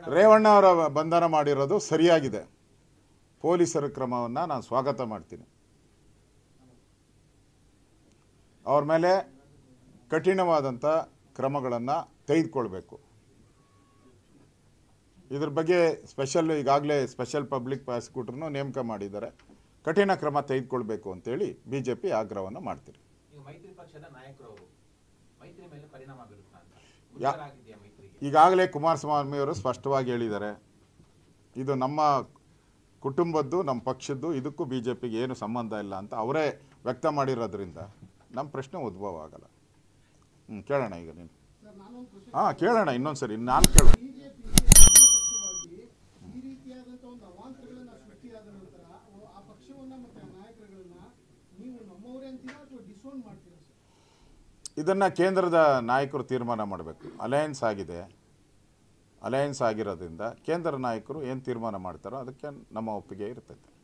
ರೇವಣ್ಣ ಅವರ ಬಂಧನ ಮಾಡಿರೋದು ಸರಿಯಾಗಿದೆ. ಪೊಲೀಸರ ಕ್ರಮವನ್ನು ನಾನು ಸ್ವಾಗತ ಮಾಡ್ತೀನಿ. ಅವ್ರ ಮೇಲೆ ಕಠಿಣವಾದಂಥ ಕ್ರಮಗಳನ್ನು ತೆಗೆದುಕೊಳ್ಬೇಕು. ಇದ್ರ ಬಗ್ಗೆ ಈಗಾಗಲೇ ಸ್ಪೆಷಲ್ ಪಬ್ಲಿಕ್ ಪ್ರಾಸಿಕ್ಯೂಟರ್ನು ನೇಮಕ ಮಾಡಿದ್ದಾರೆ. ಕಠಿಣ ಕ್ರಮ ತೆಗೆದುಕೊಳ್ಬೇಕು ಅಂತೇಳಿ ಬಿಜೆಪಿ ಆಗ್ರಹವನ್ನು ಮಾಡ್ತೀರಿ. ಈಗಾಗಲೇ ಕುಮಾರಸ್ವಾಮಿ ಅವರು ಸ್ಪಷ್ಟವಾಗಿ ಹೇಳಿದ್ದಾರೆ, ಇದು ನಮ್ಮ ಕುಟುಂಬದ್ದು, ನಮ್ಮ ಪಕ್ಷದ್ದು, ಇದಕ್ಕೂ ಬಿಜೆಪಿಗೆ ಏನು ಸಂಬಂಧ ಇಲ್ಲ ಅಂತ ಅವರೇ ವ್ಯಕ್ತ ಮಾಡಿರೋದ್ರಿಂದ ನಮ್ಮ ಪ್ರಶ್ನೆ ಉದ್ಭವ ಆಗಲ್ಲ. ಕೇಳೋಣ ಈಗ ನೀನು. ಕೇಳೋಣ ಇನ್ನೊಂದ್ಸರಿ ನಾನು ಕೇಳ. ಇದನ್ನು ಕೇಂದ್ರದ ನಾಯಕರು ತೀರ್ಮಾನ ಮಾಡಬೇಕು. ಅಲಯನ್ಸ್ ಆಗಿದೆ. ಅಲಯನ್ಸ್ ಆಗಿರೋದ್ರಿಂದ ಕೇಂದ್ರ ನಾಯಕರು ಏನು ತೀರ್ಮಾನ ಮಾಡ್ತಾರೋ ಅದಕ್ಕೆ ನಮ್ಮ ಒಪ್ಪಿಗೆ ಇರ್ತೈತೆ.